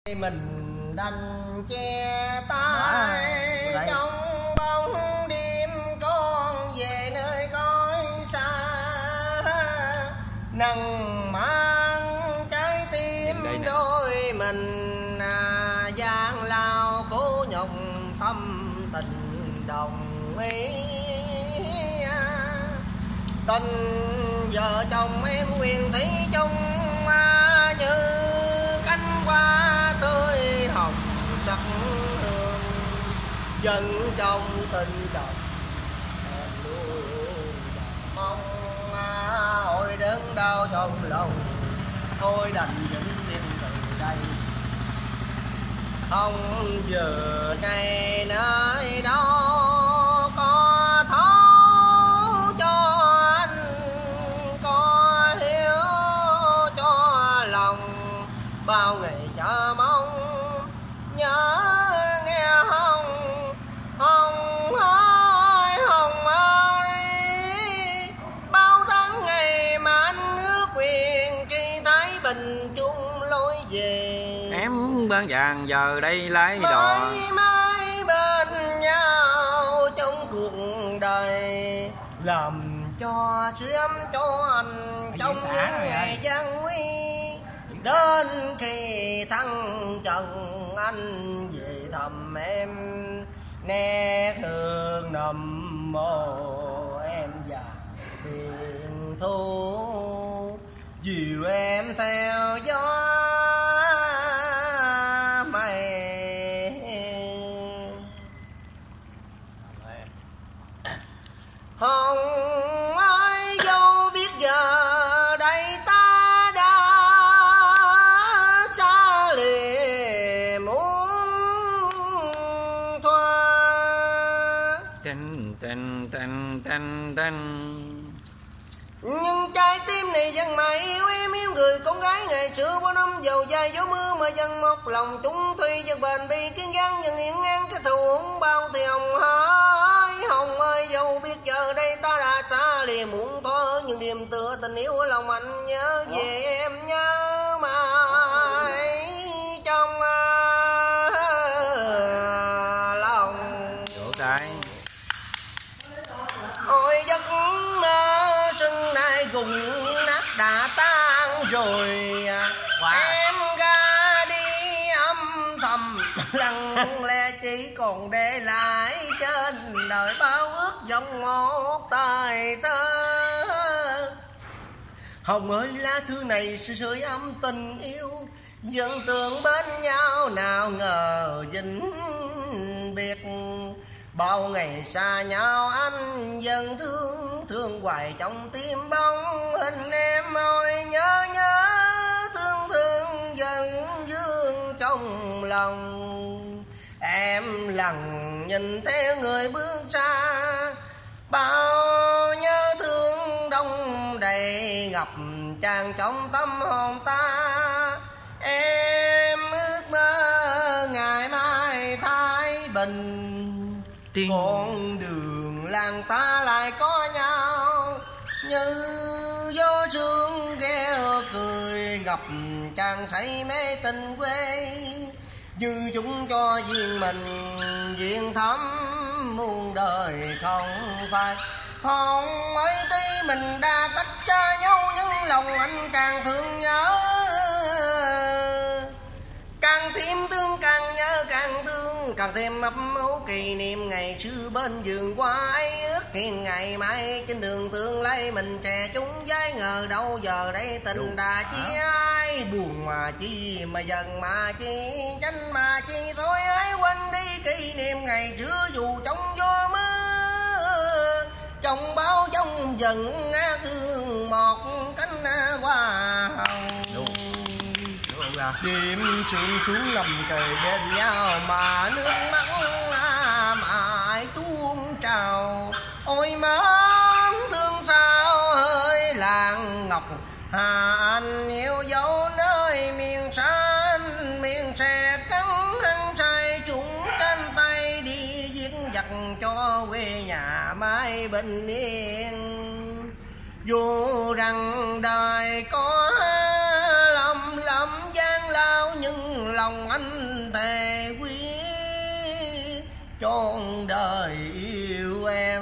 Mình đành che tay trong bóng đêm, con về nơi cõi xa, nâng mang trái tim đôi mình, gian lao khổ nhọc tâm tình đồng ý. Tình vợ chồng em Huyền Thủy chung như cánh hoa tươi hồng sắc hương, dần trong tình chồng em luôn mong ôi đớn đau trong lòng, thôi đành vĩnh viễn từ đây, không giờ này nơi đó có thấu cho anh, có hiểu cho lòng, bao ngày chờ mong nhớ nghe Hồng. Hồng ơi Hồng ơi, bao tháng ngày mà anh ước quyền khi Thái Bình chung lối về, em bên vàng giờ đây lái đò mãi mãi bên nhau trong cuộc đời, làm cho sớm cho anh trong những ngày gian nguy. Đến khi thăng trần anh về thăm em, nét hương nằm mồ em già tiền thu, dìu em theo gió mây. Hồng ơi dẫu biết giờ đây ta đã xa lìa muôn thoa, nhưng trái tim này vẫn mãi yêu em, yêu người con gái ngày xưa bao năm dầu dài gió mưa mà dần một lòng chúng thủy dân bền bì kiên giang nhưng hiển ngang cái thù uống bao thì Hồng ơi. Hồng ơi dẫu biết giờ đây ta đã xa lìa muộn thoa, nhưng niềm tựa tình yêu ở lòng anh nhớ về em, nhớ mãi trong lòng. Ôi giấc mơ xuân nay cùng nát đã tan rồi, em ra đi âm thầm lặng lẽ chỉ còn để lại trên đời bao ước vọng một thời thơ. Hồng ơi lá thư này sự sưởi ấm tình yêu, dân tưởng bên nhau nào ngờ vĩnh biệt, bao ngày xa nhau anh dần thương thương hoài trong tim bóng hình em. Ôi nhớ nhớ thương thương dần dương trong lòng, em lặng nhìn theo người bước xa, bao nhớ thương đông đầy ngập tràn trong tâm hồn ta. Em ước mơ ngày mai Thái Bình, con đường làng ta lại có nhau, như gió sương gheo cười ngập tràn say mê tình quê, như chúng cho duyên mình duyên thắm muôn đời không phai. Hồng ơi tuy mình đã cách xa nhau nhưng lòng anh càng thương nhớ, càng thêm thương càng nhớ càng thương, càng thêm ấp ủ kỷ niệm ngày xưa bên vườn hoa ấy, ước hẹn ngày mai trên đường tương lai mình trẻ chúng với ngờ đâu giờ đây tình đã chia ai, buồn mà chi mà dần mà chi tranh mà chi, thôi hãy quên đi kỷ niệm ngày xưa dù trong gió mưa, trong bao giông dần thương một cánh hoa hồng. Đêm sương xuống nằm kề bên nhau mà nước mắt mãi tuôn trào, ôi má thương sao hơi làng ngọc Hà Anh yêu dấu nơi miền xanh miền xe cắn hăng say chúng trên tay đi viết giặt cho quê nhà mãi bình yên. Dù rằng đời có lầm lầm gian lao nhưng lòng lòng anh thề quý trọn đời yêu em.